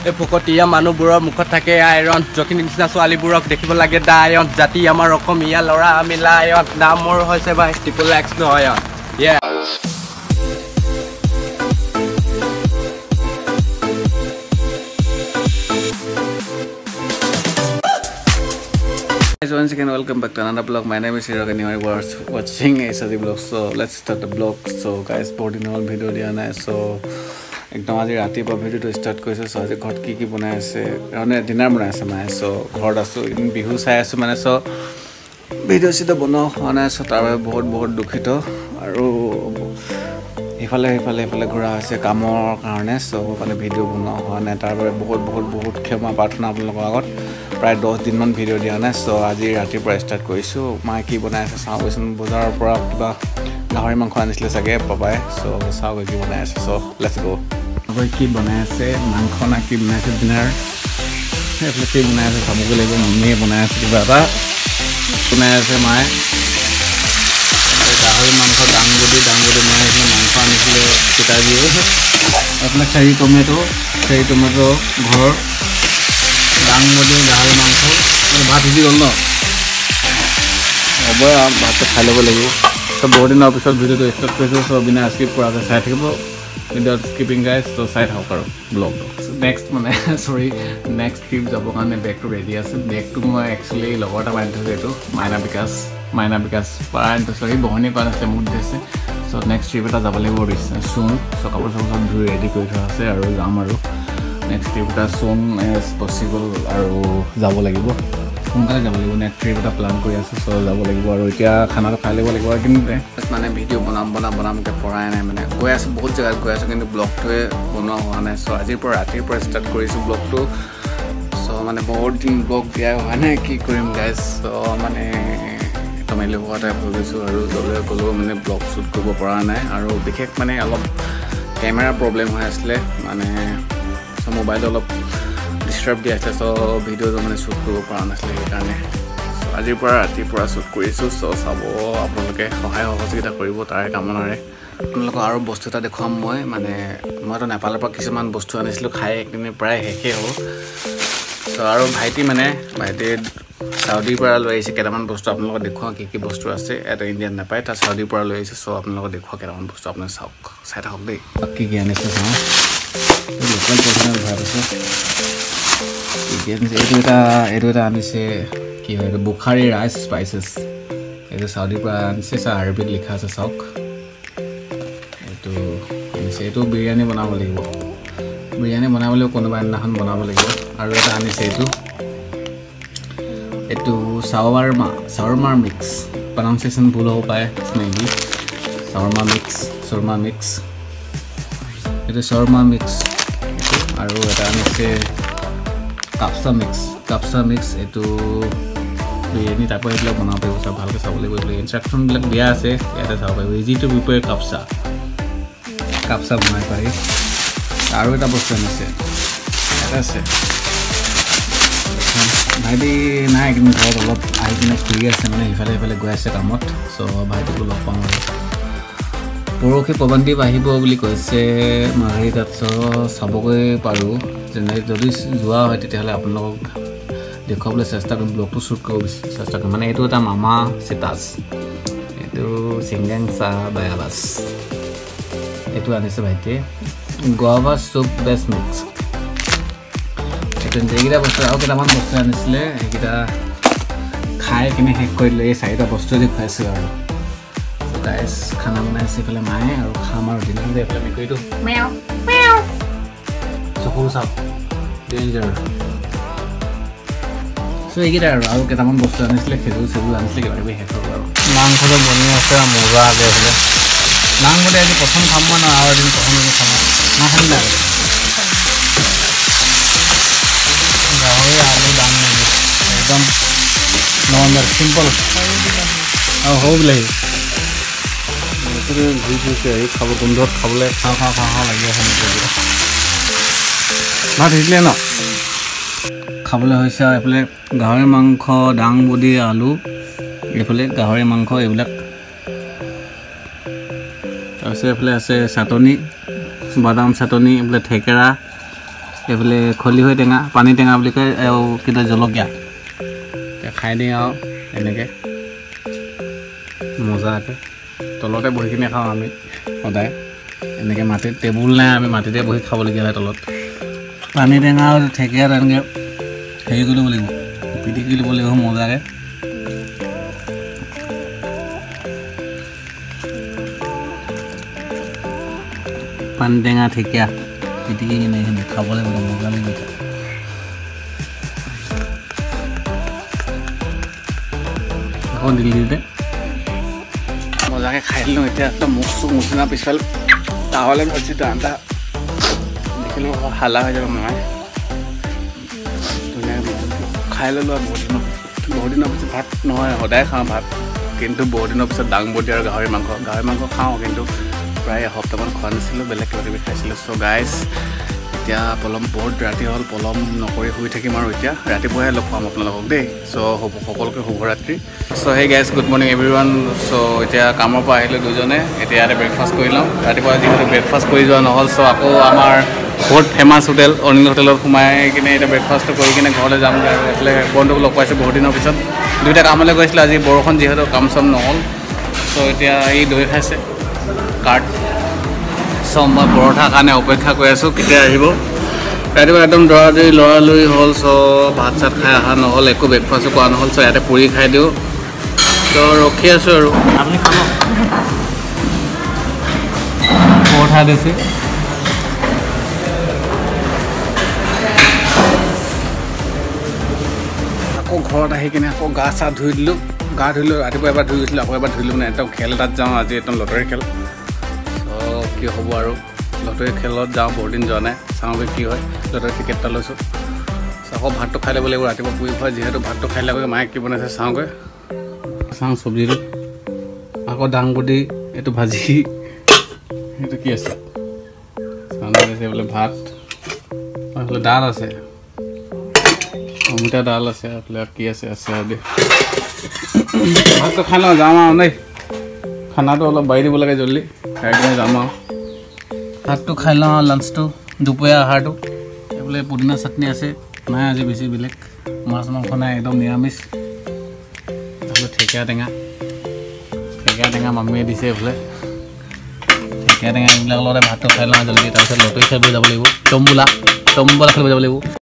এই ফকতীয়া মানুহবোৰৰ মুখত থাকে আইৰণ জখিনী নিচিনা ছোৱালীবোৰক দেখিব লাগে দায়ন জাতি আমাৰ অসমীয়া ল'ৰা আমি লায়ন নাম মোৰ হৈছে ভাই ট্ৰিপল এক্স নহয় Once again, welcome back to another vlog. My name is Hirok and you are watching ASU vlog. So let's start the vlog. So guys, boarding all video diya na. So ekdom aji rati pa video to start koise. So aji ghrt ki banai ase. Rane dinner banai ase mai. So ghrt asu in bihu sai asu mane so video sida bano hona so tar bahut dukhito aru ifale ঘুৰা আছে কামৰ কাৰণে সব মানে video বনোৱা হোৱা নাই তাৰ বাবে বহুত ক্ষমা প্ৰাৰ্থনা আপোনালোকৰ আগত প্ৰায় 10 দিন মান ভিডিও দিয়া নাই সো আজি ৰাতিৰ পৰা ষ্টাৰ্ট কৰিছো মাই কি বনাই আছে চাওকচোন বজাৰৰ পৰা কিবা গাহৰি মাংস আনিছিলে চাগে পাপাই সো চাওক কি বনাই আছে সো লেটস গো গৈ কি বনাই আছে মাংস না কি বনাই আছে ডিনাৰ এইফালে কি বনাই আছে চাবগৈ লাগিব মম্মিয়ে বনাই আছে কিবা এটা বনাই আছে মাই গাহৰি মাংস ডাংবুদি বনাইছে মাংস আনিছিলে পিতাজিয়ে আপোনাৰ চেৰি টমেটো ঘৰ ডাংবুদি গাহৰি মাংস ভাত সিজি গ'ল ন হ'ব ভাতটো খাই ল'ব লাগিব চব বহুত দিনৰ পিছত ভিডিঅ'টো ষ্টাৰ্ট কৰিছোঁ চব বিনা স্কিপ কৰাকৈ চাই থাকিব উইদাউট স্কিপিং গাইজ তো চাই থাকক আৰু ব্লগটো নেক্সট মানে নেক্সট ট্ৰিপ যাবৰ কাৰণে বেগটো ৰেডি আছে বেগটো মই একচুৱেলি লগৰ এটা বান্ধি থৈছোঁ এইটো মাইনা বিকাশ সৰি বহনি কৰা আছে মোক দিছে চ' নেক্সট ট্ৰিপ এটা যাব লাগিব চুন চ' কাপোৰ চাপোৰ ধুই ৰেডি কৰি থোৱা আছে আৰু যাম আৰু নেক্সট ট্ৰিপ এটা চুন এজ পচিবল আৰু যাব লাগিব সোনকালে যাব লাগিব নেক্সট ট্ৰিপ এটা প্লান কৰি আছোঁ চ' যাব লাগিব আৰু এতিয়া খানাটো খাই ল'ব লাগিব আৰু কিন্তু মানে ভিডিঅ' বনামকৈ পৰাই নাই মানে গৈ আছোঁ বহুত জেগাত গৈ আছোঁ কিন্তু ব্লগটোৱে বনোৱা হোৱা নাই চ' আজিৰ পৰা ৰাতিৰ পৰা ষ্টাৰ্ট কৰিছোঁ ব্লগটো চ' মানে বহুত দিন ব্লগ দিয়া হোৱা নাই কি কৰিম গাইজ চ' মানে টমেলি হোৱা টাইপ হৈ গৈছোঁ আৰু য'লৈ গ'লেও মানে ব্লগ শ্বুট কৰিব পৰা নাই আৰু বিশেষ মানে অলপ কেমেৰা প্ৰব্লেম হৈ আছিলে মানে চ' মোবাইলটো অলপ ডিষ্টাৰ্ব দি আছে চ' ভিডিঅ'টো মানে শ্বুট কৰিব পৰা নাছিলে সেইকাৰণে চ' আজিৰ পৰা ৰাতিৰ পৰা শ্বুট কৰিছোঁ চ' চাব আপোনালোকে সহায় সহযোগিতা কৰিব তাৰে কামনাৰে আপোনালোকক আৰু বস্তু এটা দেখুৱাম মইতো নেপালৰ পৰা কিছুমান বস্তু আনিছিলোঁ খাই একদিনে প্ৰায় শেষেই হ'ল চ' আৰু ভাইটিৰ চাউদিৰ পৰা লৈ আহিছে কেইটামান বস্তু আপোনালোকক দেখুৱাওঁ কি বস্তু আছে এটা ইণ্ডিয়াত নাপায় তাৰ চাউদিৰ পৰা লৈ আহিছে চ' আপোনালোকক দেখুৱাওঁ কেইটামান বস্তু আপোনালোকে চাই থাকক দেই কি আনিছে চাওঁ লোকেল পৰ্চনেল ভাত আছে এইটো এটা আনিছে কি হয় এইটো বুখাৰী ৰাইচ স্পাইচেছ এইটো চাউদিৰ পৰা আনিছে আৰবিত লিখা আছে চাওক এইটো আনিছে এইটো বিৰিয়ানী বনাব লাগিব কোনোবা দিনাখন বনাব লাগিব আৰু এটা আনিছে এইটো শাৱাৰমা মিক্স প্ৰনাউন্সিয়েশ্যন ভুল হ'ব পাৰে মেবি শাৱাৰমা মিক্স এইটো শাৱাৰমা মিক্স আৰু এটা আনিছে কাপচা মিক্স এইটো বিৰিয়ানী টাইপৰ এইবিলাক বনাব পাৰিব চব ভালকৈ চাব লাগিব এইবিলাক ইনষ্ট্ৰাকশ্যনবিলাক দিয়া আছে ইয়াতে চাব পাৰিব ইজি টু প্ৰিপেয়াৰ কাপচা বনাই পাৰি আৰু এটা বস্তু আনিছে ইয়াতে আছে ভাইটি নাই কিন্তু ঘৰত অলপ আহি কিনে ফুৰি আছে মানে সিফালে গৈ আছে কামত চ' ভাইটিকো লগ পাওঁ আৰু পৰহি প্ৰবন্ধীপ আহিব বুলি কৈছে মাঘৰি তাত চ' চাবগৈ পাৰোঁ যেনে যদি যোৱা হয় তেতিয়াহ'লে আপোনালোকক দেখুৱাবলৈ চেষ্টা কৰিম ব্লগটো শ্বুট কৰিব চেষ্টা কৰিম মানে এইটো এটা মামা চিতাছ এইটো চিংগেংচা বায়াবাছ এইটো আনিছে ভাইটিয়ে গোৱা চুপ বেষ্ট মিক্স এইকেইটা বস্তু আৰু কেইটামান বস্তু আনিছিলে সেইকেইটা খাই কিনে শেষ কৰি দিলে এই 4টা বস্তু দেখুৱাইছোঁ আৰু গাইজ খানা বনাইছে এইফালে মায়ে আৰু খাম আৰু দিনৰ এইফালে মেকুৰীটো চকু চাওক ডেঞ্জাৰ চ' এইকেইটা আৰু কেইটামান বস্তু আনিছিলে খেজুৰ আনিছিলে কিবাকিবি শেষ হ'ব আৰু মাংসটো বনি আছে মজা আগে আছিলে মাংসটো এদিন প্ৰথম খাম মই আৰু এদিন প্ৰথম খাম নাখাম নাই গাহৰি আলু দাংবডি একদম নৰ্মেল চিম্পল আৰু সৰু বিলাহী ঘূৰি ফুৰিছে এই খাব গোন্ধত খাবলৈ খাওঁ লাগি আছে ভাত সিজিলে ন খাবলৈ হৈছে আৰু এইফালে গাহৰি মাংস দাংবডি আলু এইফালে গাহৰি মাংস এইবিলাক তাৰপিছত এইফালে আছে চাটনি বাদাম চাটনি এইফালে থেকেৰা এইফালে খলিহৈ টেঙা পানী টেঙা বুলি কয় আৰু কিটা জলকীয়া খাই দিওঁ আৰু এনেকৈ মজাকৈ তলতে বহি কিনে খাওঁ আমি সদায় এনেকৈ মাটিত টেবুল নাই আমি মাটিতে বহি খাবলগীয়া হয় তলত পানী টেঙা আৰু ঠেকীয়া তেনেকৈ হেৰি কৰি ল'ব লাগিব পিটিকি ল'ব লাগিব মজাকৈ পানী টেঙা ঠেকীয়া পিটিকি কিনে এইখিনি খাবলৈ মজা লাগিব আকৌ দিল্লীতে মজাকৈ খাই দিলোঁ এতিয়া একদম মুখ চুখ মুচিনা পিছফালে তাহলে ভাবিছোঁ আটা দেখিলোঁ হালা হৈ যাব মামাই ধুনীয়াকৈ খাই ল'লোঁ আৰু বহুত দিনৰ পিছত ভাত নহয় সদায় খাওঁ ভাত কিন্তু বহুত দিনৰ পিছত দাংবডি আৰু গাহৰি মাংস খাওঁ কিন্তু প্ৰায় এসপ্তাহমান খোৱা নাছিলোঁ বেলেগ কিবা কিবি খাইছিলোঁ চ' গাইজ এতিয়া পলম বহুত ৰাতি হ'ল পলম নকৰি শুই থাকিম আৰু এতিয়া ৰাতিপুৱাহে লগ পাম আপোনালোকক দেই চ' সকলোকে শুভৰাত্ৰি so' hey guys good morning everyone so' এতিয়া কামৰ পৰা আহিলোঁ দুজনে এতিয়া ইয়াতে ব্ৰেকফাষ্ট কৰি লওঁ ৰাতিপুৱা যিহেতু ব্ৰেকফাষ্ট কৰি যোৱা নহ'ল চ' আকৌ আমাৰ বহুত ফেমাছ হোটেল অনিল হোটেলত সোমাই কিনে এতিয়া ব্ৰেকফাষ্টটো কৰি কিনে ঘৰলৈ যামগৈ আৰু এইফালে বন্ধুক লগ পাইছোঁ বহুত দিনৰ পিছত দুয়োটা কামলৈ গৈছিলোঁ আজি বৰষুণ যিহেতু কাম চাম নহ'ল চ' এতিয়া এই দৈ খাইছে কাৰ্ড চ' মই পৰঠাৰ কাৰণে অপেক্ষা কৰি আছোঁ কেতিয়া আহিব ৰাতিপুৱা একদম লৰালৰি হ'ল চ' ভাত চাত খাই অহা নহ'ল একো ব্ৰেকফাষ্টো কৰা নহ'ল চ' ইয়াতে পুৰি খাই দিওঁ চ' ৰখি আছোঁ আৰু আপুনি খাব পৰঠা দিছে আকৌ ঘৰত আহি কিনে আকৌ গা চা ধুই দিলোঁ ৰাতিপুৱা এবাৰ ধুই গৈছিলোঁ আকৌ এবাৰ ধুই দিলোঁ মানে একদম খেল এটাত যাওঁ আজি একদম লটাৰী খেল কি হ'ব আৰু লটাৰী খেলত যাওঁ বহুত দিন যোৱা নাই চাওঁগৈ কি হয় লটাৰী টিকেট এটা লৈছোঁ আকৌ ভাতটো খাই ল'ব লাগিব ৰাতিপুৱা পুৰি খোৱা যিহেতু ভাতটো খাই ল'ব মায়ে কি বনাইছে চাওঁগৈ চাওঁ চব্জিটো আকৌ দাংবডি এইটো ভাজি সেইটো কি আছে বোলে ভাত এইফালে দাল আছে অমিতা দাল আছে এইফালে কি আছে আৰু দেই ভাতটো খাই লওঁ যাম আৰু দেই খানাটো অলপ বাঢ়ি দিব লাগে জল্দি খাই কিনে যাম আৰু ভাতটো খাই লওঁ আৰু লাঞ্চটো দুপৰীয়া আহাৰটো এইফালে পুদিনা চাটনি আছে নাই আজি বেছি বেলেগ মাছ মাংস নাই একদম নিৰামিষ এইফালে ঠেকীয়া টেঙা মামীয়ে দিছে এইফালে ঠেকীয়া টেঙা এইবিলাক লগতে ভাতটো খাই লওঁ জল্দি তাৰপিছত লটাৰী খেলিব যাব লাগিব টম্বোলা খেলিব যাব লাগিব